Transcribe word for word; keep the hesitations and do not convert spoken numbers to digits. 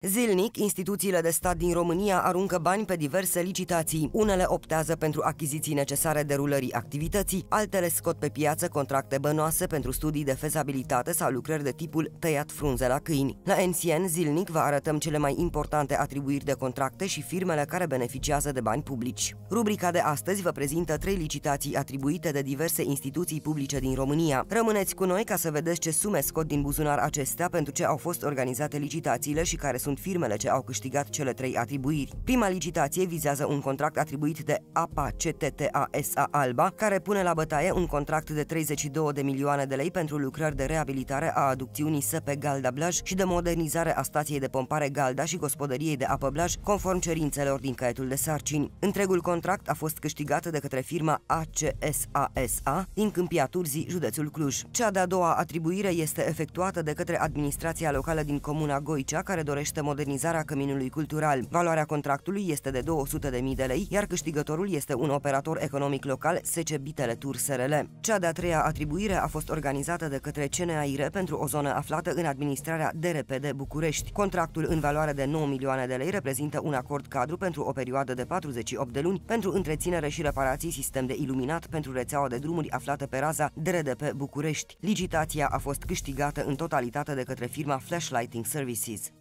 Zilnic, instituțiile de stat din România aruncă bani pe diverse licitații. Unele optează pentru achiziții necesare derulării activității, altele scot pe piață contracte bănoase pentru studii de fezabilitate sau lucrări de tipul tăiat frunze la câini. La N C N, zilnic vă arătăm cele mai importante atribuiri de contracte și firmele care beneficiază de bani publici. Rubrica de astăzi vă prezintă trei licitații atribuite de diverse instituții publice din România. Rămâneți cu noi ca să vedeți ce sume scot din buzunar acestea, pentru ce au fost organizate licitațiile și care sunt firmele ce au câștigat cele trei atribuiri. Prima licitație vizează un contract atribuit de A P A C T T A S A Alba, care pune la bătaie un contract de treizeci și două de milioane de lei pentru lucrări de reabilitare a aducțiunii S P Galda Blaj și de modernizare a stației de pompare Galda și gospodăriei de apă Blaj, conform cerințelor din caietul de sarcini. Întregul contract a fost câștigat de către firma A C S A S A din Câmpia Turzii, județul Cluj. Cea de-a doua atribuire este efectuată de către administrația locală din comuna Goicea, care dorește modernizarea căminului cultural. Valoarea contractului este de două sute de mii de lei, iar câștigătorul este un operator economic local, S C Bitele Tur S R L. Cea de-a treia atribuire a fost organizată de către C N A I R pentru o zonă aflată în administrarea D R P de București. Contractul în valoare de nouă milioane de lei reprezintă un acord cadru pentru o perioadă de patruzeci și opt de luni pentru întreținere și reparații sistem de iluminat pentru rețeaua de drumuri aflată pe raza D R D P București. Licitația a fost câștigată în totalitate de către firma Flashlighting Services.